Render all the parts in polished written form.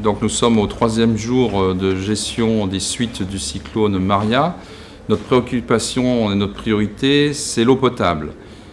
Donc nous sommes au 3e jour de gestion des suites du cyclone Maria. Notre préoccupation et notre priorité, c'est l'eau potable.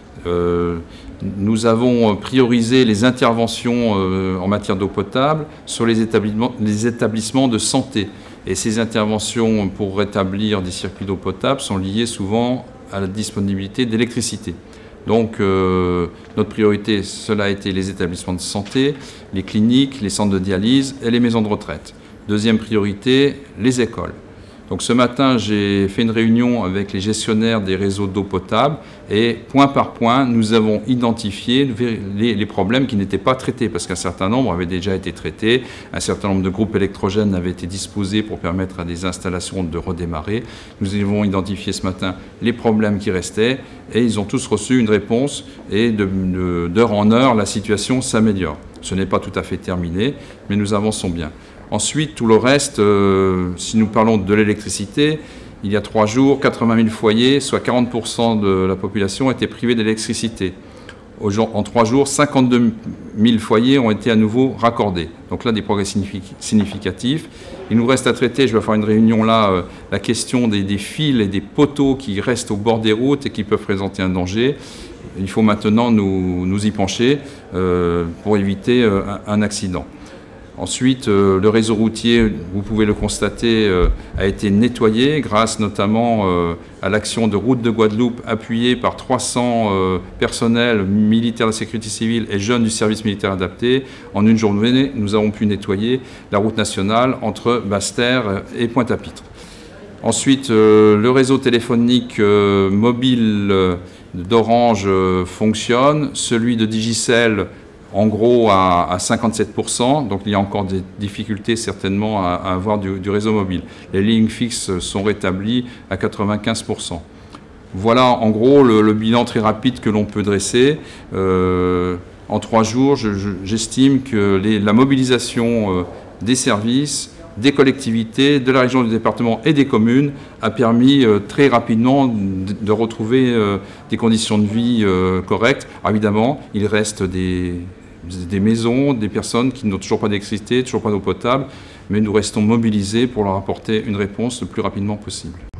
Nous avons priorisé les interventions en matière d'eau potable sur les établissements de santé. Et ces interventions pour rétablir des circuits d'eau potable sont liées souvent à la disponibilité d'électricité. Donc notre priorité, cela a été les établissements de santé, les cliniques, les centres de dialyse et les maisons de retraite. Deuxième priorité, les écoles. Donc ce matin, j'ai fait une réunion avec les gestionnaires des réseaux d'eau potable et point par point, nous avons identifié les problèmes qui n'étaient pas traités parce qu'un certain nombre avaient déjà été traités, un certain nombre de groupes électrogènes avaient été disposés pour permettre à des installations de redémarrer. Nous avons identifié ce matin les problèmes qui restaient et ils ont tous reçu une réponse et d'heure en heure, la situation s'améliore. Ce n'est pas tout à fait terminé, mais nous avançons bien. Ensuite, tout le reste, si nous parlons de l'électricité, il y a 3 jours, 80 000 foyers, soit 40% de la population, étaient privés d'électricité. En 3 jours, 52 000 foyers ont été à nouveau raccordés. Donc là, des progrès significatifs. Il nous reste à traiter, je vais faire une réunion là, la question des fils et des poteaux qui restent au bord des routes et qui peuvent présenter un danger. Il faut maintenant nous y pencher pour éviter un accident. Ensuite, le réseau routier, vous pouvez le constater, a été nettoyé grâce notamment à l'action de Routes de Guadeloupe appuyée par 300 personnels militaires de la sécurité civile et jeunes du service militaire adapté. En une journée, nous avons pu nettoyer la route nationale entre Basse-Terre et Pointe-à-Pitre. Ensuite, le réseau téléphonique mobile d'Orange fonctionne, celui de Digicel en gros à 57%, donc il y a encore des difficultés certainement à avoir du réseau mobile. Les lignes fixes sont rétablies à 95%. Voilà en gros le bilan très rapide que l'on peut dresser. En 3 jours, j'estime que la mobilisation des services, des collectivités, de la région, du département et des communes a permis très rapidement de retrouver des conditions de vie correctes. Alors évidemment, il reste des maisons, des personnes qui n'ont toujours pas d'électricité, toujours pas d'eau potable, mais nous restons mobilisés pour leur apporter une réponse le plus rapidement possible.